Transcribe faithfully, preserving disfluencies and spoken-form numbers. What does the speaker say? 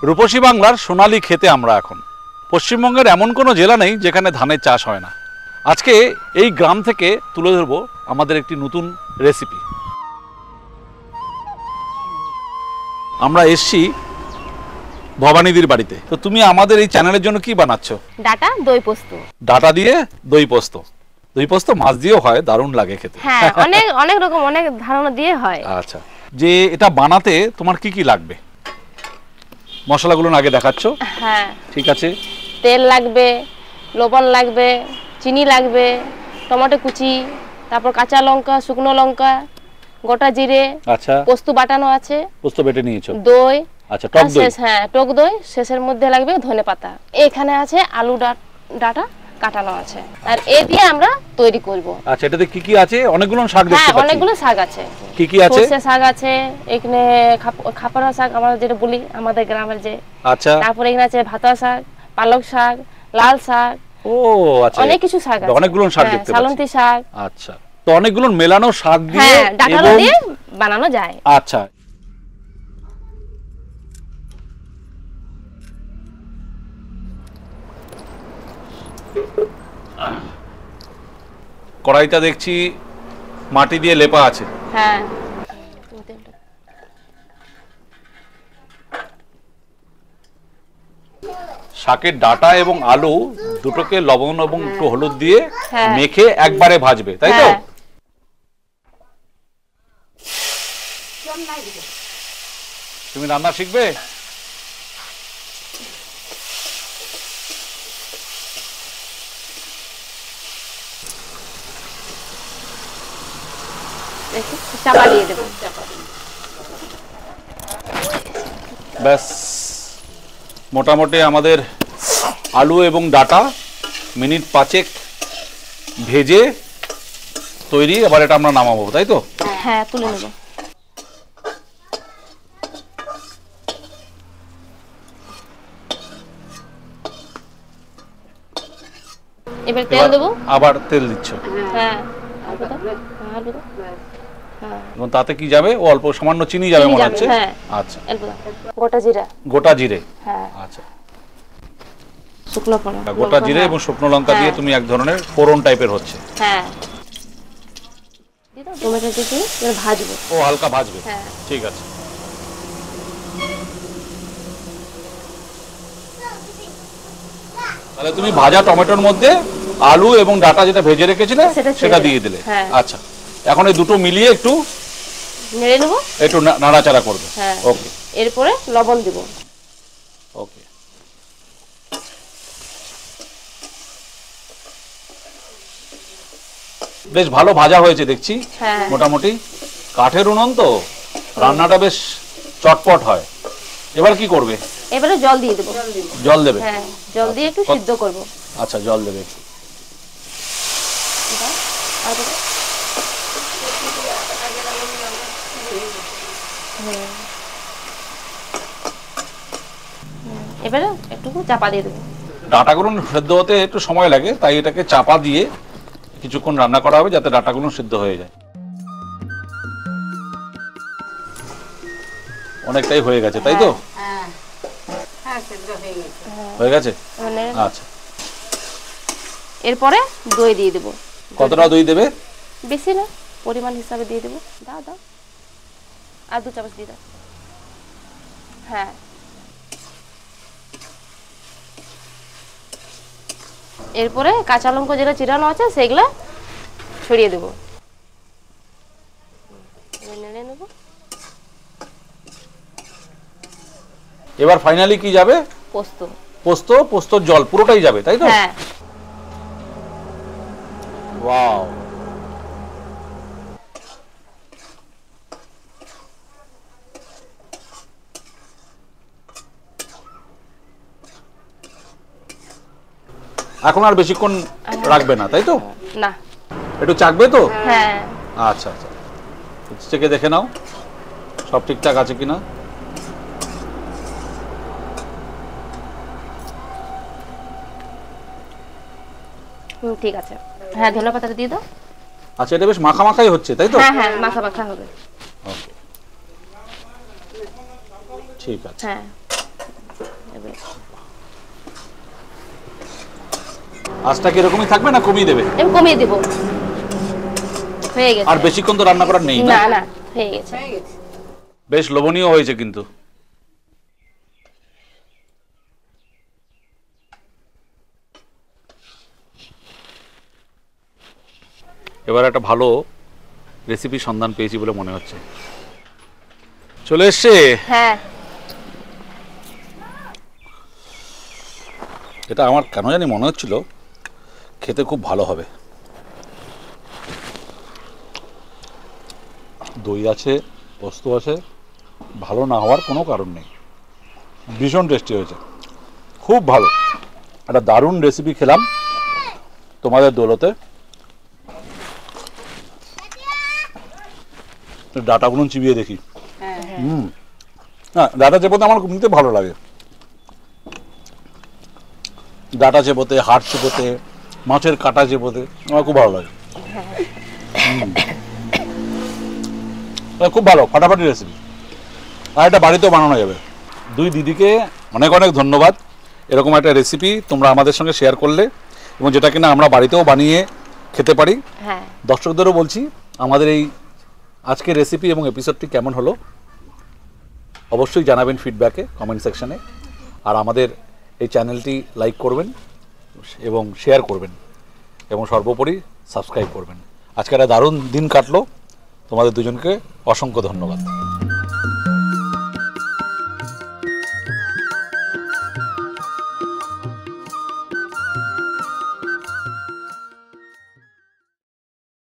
রূপসী বাংলার সোনালী খেতে আমরা এখন। পশ্চিমবঙ্গের এমন কোনো জেলা নেই যেখানে ধানের চাষ হয় না। আজকে এই গ্রাম থেকে তুলে ধরব আমাদের একটি নতুন রেসিপি। আমরা এসছি ভবানীদির বাড়িতে। তো তুমি আমাদের এই চ্যানেলের জন্য কি বানাচ্ছো? ডাটা দই পোস্ত। ডাটা দিয়ে দই পোস্ত। দই পোস্ত মাছ দিয়েও হয়, দারুণ লাগে খেতে। হ্যাঁ, অনেক অনেক রকম অনেক ধারণা দিয়ে হয়। আচ্ছা, যে এটা বানাতে তোমার কি কি লাগবে? মশলাগুলো আগে দেখাচ্ছ। হ্যাঁ, ঠিক আছে। তেল লাগবে, লবণ লাগবে, চিনি লাগবে, টমেটো কুচি, তারপর কাঁচা লঙ্কা, শুকনো লঙ্কা, গোটা জিরে। আচ্ছা, পোস্ত বাটানো আছে। পোস্ত বেটে নিয়েছো। দই। আচ্ছা, টক দই। হ্যাঁ, টক দই। শেষের মধ্যে লাগবে ধনেপাতা। এখানে আছে আলু ডাটা কাটানো আছে, আর এই দিয়ে আমরা তৈরি করব। আচ্ছা, এটাতে কি কি আছে? অনেকগুলো শাক দেখতে পাচ্ছি। হ্যাঁ, অনেকগুলো শাক আছে। কি কি আছে? সরষে শাক আছে, এখানে খাপরা শাক আমরা যেটা বলি আমাদের গ্রামের যে। আচ্ছা। তারপরে এখানে আছে ভাতা শাক, পালক শাক, লাল শাক। ও আচ্ছা, অনেক কিছু শাক আছে। অনেকগুলো শাক দেখতে পাচ্ছি। সালন্তি শাক। আচ্ছা, তো অনেকগুলো মেলানো শাক দিয়ে হ্যাঁ, ডাটা দিয়ে বানানো যায়। আচ্ছা, কড়াইটা দেখছি মাটি দিয়ে লেপা আছে। হ্যাঁ, শাকের ডাটা এবং আলু দুটোকে লবণ এবং একটু হলুদ দিয়ে মেখে একবারে ভাজবে, তাই তো? তুমি রান্না শিখবে? চাপা দিয়ে দেব। ব্যাস, মোটামুটি আমাদের আলু এবং ডাটা মিনিট পাঁচেক ভেজে তৈরি। এবার এটা আমরা নামাবো, তাই তো? হ্যাঁ, তুলে নেব। এবার তেল দেব। আবার তেল দিচ্ছ? হ্যাঁ, এবং তাতে কি যাবে? ও অল্প সামান্য চিনি যাবে মনে হচ্ছে। আচ্ছা, গোটা জিরা। গোটা জিরে। হ্যাঁ, আচ্ছা, শুকনো লঙ্কা। গোটা জিরে এবং শুকনো লঙ্কা দিয়ে তুমি এক ধরনের ফোড়ন টাইপের হচ্ছে। হ্যাঁ, টমেটো দিয়ে এবার ভাজবো। ও হালকা ভাজবে। হ্যাঁ, ঠিক আছে। তাহলে তুমি ভাজা টমেটোর মধ্যে আলু এবং ডাটা যেটা ভেজে রেখেছিলে সেটা দিয়ে দিলে। আচ্ছা, এখন এই দুটো মিলিয়ে একটু নেড়ে নেব, একটু নাড়াচাড়া করবে। ওকে, এরপরে লবণ দিব। ওকে, বেশ ভালো ভাজা হয়েছে দেখছি। মোটামুটি কাঠের উনুন তো, রান্নাটা বেশ চটপট হয়। এবার কি করবে? এবারে জল দিয়ে দেব। জল দেবে? হ্যাঁ, জল দিয়ে একটু সিদ্ধ করব। আচ্ছা, জল দেবে একটু। এবারে একটু চাপা দিয়ে দেব। ডাটাগুলো সিদ্ধ হতে একটু সময় লাগে, তাই এটাকে চাপা দিয়ে কিছুক্ষণ রান্না করা হবে যাতে ডাটাগুলো সিদ্ধ হয়ে যায়। অনেকটাই হয়ে গেছে, তাই তো? হয়ে গেছে। আচ্ছা, এরপরে দই দিয়ে দেব। কতটা দই দেবে? বেশি না, পরিমাণ হিসাবে দিয়ে দেব। দাও দাও, আর দু চামচ দিয়ে দাও। হ্যাঁ, এরপরে কাঁচা লঙ্কা যেটা চিরানো আছে সেগুলা ছড়িয়ে দেব। নেড়ে নেব। এবার ফাইনালি কি যাবে? পোস্ত। পোস্ত, পোস্তর জল পুরোটাই যাবে, তাই তো? হ্যাঁ। ওয়াও, এখন আর বেশিক্ষণ রাখবে না, তাই তো? না, একটু চাকবে তো? হ্যাঁ। আচ্ছা আচ্ছা, চেকে দেখে নাও সব ঠিকঠাক আছে কিনা। হুম, ঠিক আছে। হ্যাঁ, ধনেপাতাটা দিয়ে দাও। আচ্ছা, এটা বেশ মাখা মাখাই হচ্ছে, তাই তো? হ্যাঁ হ্যাঁ, মাখা মাখা হবে। ওকে, ঠিক আছে। হ্যাঁ, হবে। আঁচটা কি এরকমই থাকবে না কমিয়ে দেবে? আমি কমিয়ে দেব। হয়ে গেছে। আর বেশিক্ষণ তো রান্না করার নেই না না হয়ে গেছে। বেশ লোভনীয় হয়েছে কিন্তু। এবার একটা ভালো রেসিপি সন্ধান পেয়েছি বলে মনে হচ্ছে। চলে এসছে। হ্যাঁ এটা আমার কেন জানি মনে হচ্ছিল খেতে খুব ভালো হবে। দই আছে, পোস্ত আছে, ভালো না হওয়ার কোনো কারণ নেই। ভীষণ টেস্টি হয়েছে, খুব ভালো। একটা দারুণ রেসিপি খেলাম তোমাদের দৌলতে। ডাটাগুলো চিবিয়ে দেখি। হুম, হ্যাঁ ডাটা চেপোতে আমার নিতে ভালো লাগে। ডাটা চেপোতে, হাড় চেপোতে, মাছের কাটা চেপোতে আমার খুব ভালো লাগে। হুম। খুব ভালো, ফাটাফাটি রেসিপি। আর এটা বাড়িতেও বানানো যাবে। দুই দিদিকে অনেক অনেক ধন্যবাদ। এরকম একটা রেসিপি তোমরা আমাদের সঙ্গে শেয়ার করলে, এবং যেটা কিনা আমরা বাড়িতেও বানিয়ে খেতে পারি। হ্যাঁ দর্শকদেরও বলছি, আমাদের এই আজকের রেসিপি এবং এপিসোডটি কেমন হলো অবশ্যই জানাবেন ফিডব্যাকে, কমেন্ট সেকশনে। আর আমাদের এই চ্যানেলটি লাইক করবেন এবং শেয়ার করবেন, এবং সর্বোপরি সাবস্ক্রাইব করবেন। আজকে একটা দারুণ দিন কাটলো। তোমাদের দুজনকে অসংখ্য ধন্যবাদ।